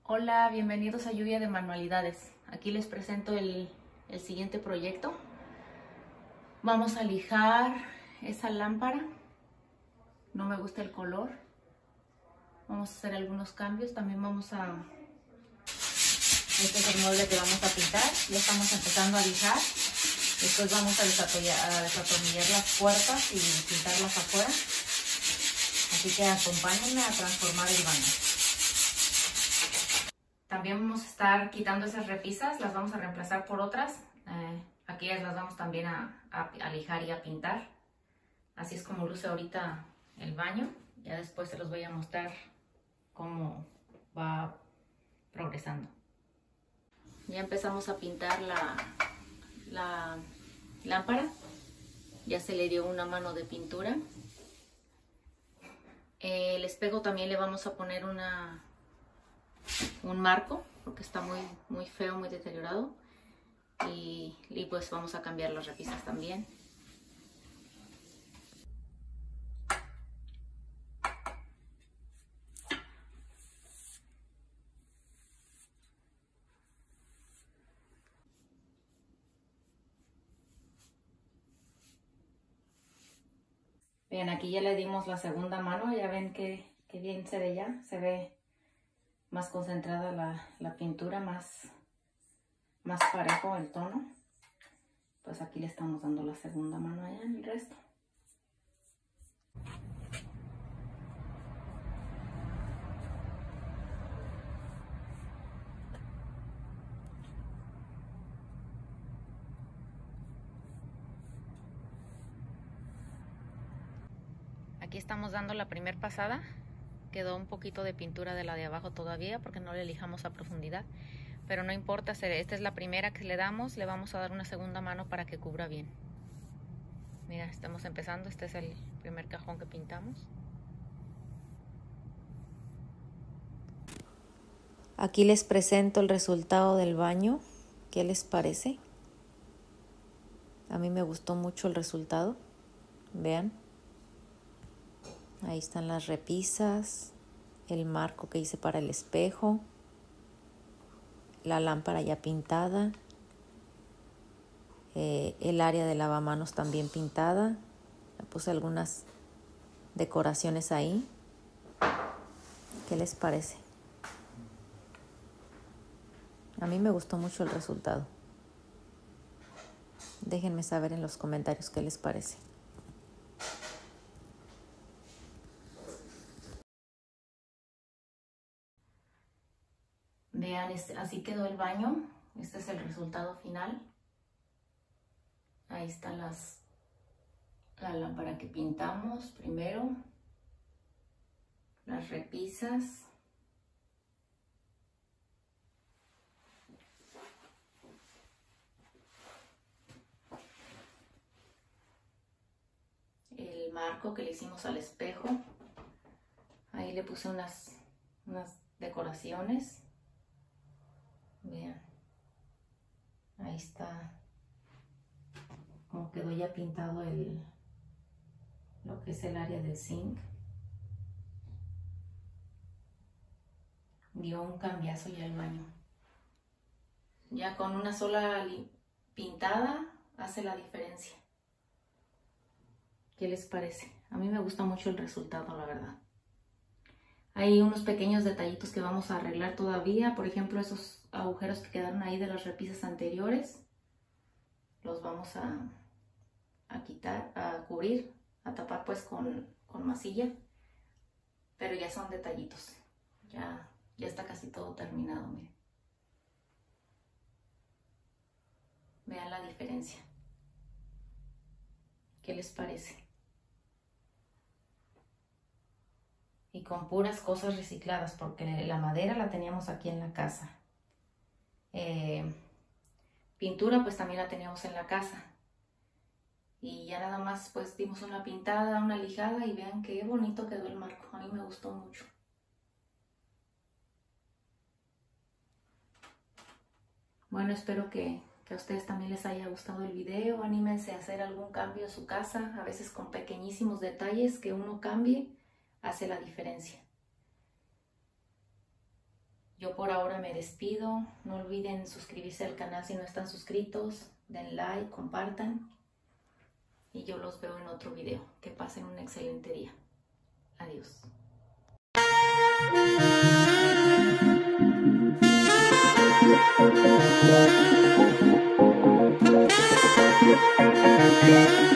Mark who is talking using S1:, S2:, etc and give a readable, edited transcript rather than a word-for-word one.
S1: Hola, bienvenidos a Lluvia de Manualidades. Aquí les presento el siguiente proyecto. Vamos a lijar esa lámpara. No me gusta el color. Vamos a hacer algunos cambios. También este es el molde que vamos a pintar. Ya estamos empezando a lijar. Después vamos a desatornillar las puertas y pintarlas afuera. Así que acompáñenme a transformar el baño. También vamos a estar quitando esas repisas, las vamos a reemplazar por otras. Aquellas las vamos también a lijar y a pintar. Así es como luce ahorita el baño. Ya después se los voy a mostrar cómo va progresando. Ya empezamos a pintar la lámpara. Ya se le dio una mano de pintura. El espejo también le vamos a poner un marco porque está muy feo, muy deteriorado, y pues vamos a cambiar las repisas también. Bien, aquí ya le dimos la segunda mano, ya ven que bien se ve ya, se ve más concentrada la pintura, más parejo el tono. Pues aquí le estamos dando la segunda mano allá en el resto. Aquí estamos dando la primera pasada. Quedó un poquito de pintura de la de abajo todavía porque no le lijamos a profundidad. Pero no importa, esta es la primera que le damos. Le vamos a dar una segunda mano para que cubra bien. Mira, estamos empezando. Este es el primer cajón que pintamos. Aquí les presento el resultado del baño. ¿Qué les parece? A mí me gustó mucho el resultado. Vean. Ahí están las repisas, el marco que hice para el espejo, la lámpara ya pintada, el área de lavamanos también pintada. Le puse algunas decoraciones ahí. ¿Qué les parece? A mí me gustó mucho el resultado. Déjenme saber en los comentarios qué les parece. Vean, así quedó el baño. Este es el resultado final. Ahí está la lámpara que pintamos primero, las repisas, el marco que le hicimos al espejo. Ahí le puse unas decoraciones. Vean, ahí está como quedó ya pintado lo que es el área del zinc. Dio un cambiazo ya el baño. Ya con una sola pintada hace la diferencia. ¿Qué les parece? A mí me gusta mucho el resultado, la verdad. Hay unos pequeños detallitos que vamos a arreglar todavía. Por ejemplo, esos agujeros que quedaron ahí de las repisas anteriores. Los vamos a quitar, a cubrir, a tapar pues con masilla. Pero ya son detallitos. Ya está casi todo terminado, miren. Vean la diferencia. ¿Qué les parece? Y con puras cosas recicladas, porque la madera la teníamos aquí en la casa. Pintura pues también la teníamos en la casa. Y ya nada más pues dimos una pintada, una lijada, y vean qué bonito quedó el marco. A mí me gustó mucho. Bueno, espero que a ustedes también les haya gustado el video. Anímense a hacer algún cambio en su casa. A veces con pequeñísimos detalles que uno cambie hace la diferencia. Yo por ahora me despido. No olviden suscribirse al canal si no están suscritos. Den like, compartan. Y yo los veo en otro video. Que pasen un excelente día. Adiós. Thank you.